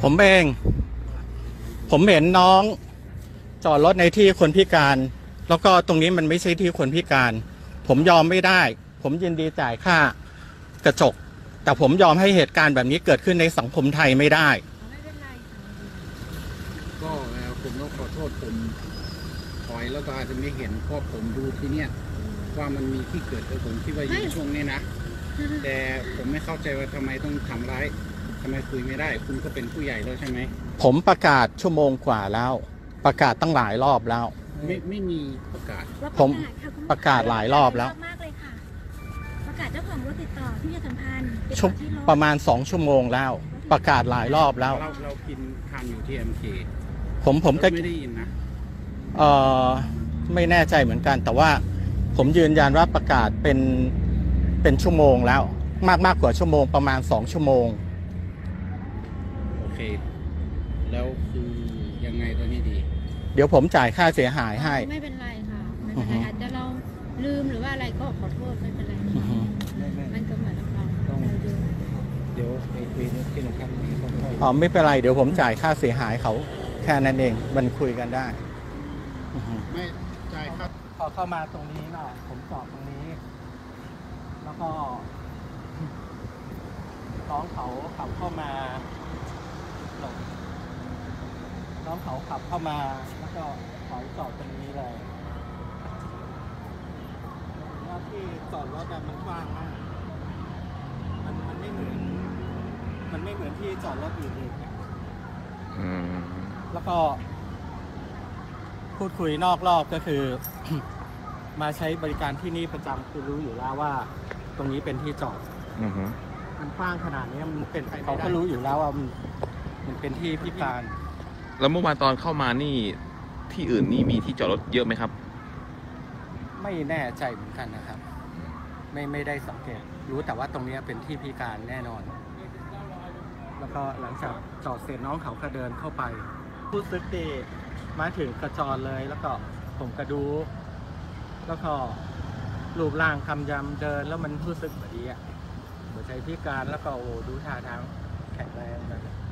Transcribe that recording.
ผมเอง ผมเห็นน้องจอดรถในที่คนพิการ แล้วก็ตรงนี้มันไม่ใช่ที่คนพิการ ผมยอมไม่ได้ ผมยินดีจ่ายค่ากระจก แต่ผมยอมให้เหตุการณ์แบบนี้เกิดขึ้นในสังคมไทยไม่ได้ไม่เป็นไรก็ผมต้องขอโทษผมถอยแล้วก็อาจจะไม่เห็นเพราะผมดูที่เนี่ยว่ามันมีที่เกิดผมคิดว่าอยู่ในช่วงนี้นะแต่ผมไม่เข้าใจว่าทำไมต้องทำร้ายทำไมคุยไม่ได้คุณก็เป็นผู้ใหญ่แล้วใช่ไหมผมประกาศชั่วโมงกว่าแล้วประกาศตั้งหลายรอบแล้วไม่มีประกาศผมประกาศหลายรอบแล้วมากเลยค่ะประกาศเจ้าของรถติดต่อที่จะสัมพันธ์ประมาณ2 ชั่วโมงแล้วประกาศหลายรอบแล้วเรากินทานอยู่ที่ MK ผมก็ไม่ได้ยินนะไม่แน่ใจเหมือนกันแต่ว่าผมยืนยันว่าประกาศเป็นชั่วโมงแล้วมากกว่าชั่วโมงประมาณ2 ชั่วโมงโอเคแล้วคือยังไงตอนนี้ดีเดี๋ยวผมจ่ายค่าเสียหายให้ไม่เป็นไรค่ะไม่เป็นไรอาจจะเราลืมหรือว่าอะไรก็ขอโทษไม่เป็นไรมันก็เหมือนเราเดี๋ยวไปคุยที่โรงพักนี้ไม่เป็นไรเดี๋ยวผมจ่ายค่าเสียหายเขาแค่นั้นเองมันคุยกันได้ไม่จ่ายครับพอเข้ามาตรงนี้เนาะผมจอดตรงนี้แล้วก็น้องเขาขับเข้ามาน้องเขาขับเข้ามาแล้วก็ถอยจอดตรงนี้เลยแล้วที่จอดรถมันกว้างมากมันไม่เหมือนที่จอดรถอื่นๆแล้วก็พูดคุยนอกรอบก็คือ มาใช้บริการที่นี่ประจำคือรู้อยู่แล้วว่าตรงนี้เป็นที่จอดมันกว้างขนาดนี้มันเป็นเขาก็รู้อยู่แล้วว่ามันเป็นที่พิการแล้วเมื่อวานตอนเข้ามานี่ที่อื่นนี่มีที่จอดรถเยอะไหมครับไม่แน่ใจเหมือนกันนะครับไม่ได้สังเกตรู้แต่ว่าตรงนี้เป็นที่พิการแน่นอนแล้วก็หลังจากจอดเสร็จน้องเขาก็เดินเข้าไปพูดซึกดีมาถึงกระจรเลยแล้วก็ผมกระดูแล้วก็รูปร่างคำยำเดินแล้วมันรู้สึกแบบนี้หัวใจพิการแล้วก็ดูท่าทางแข็งแรง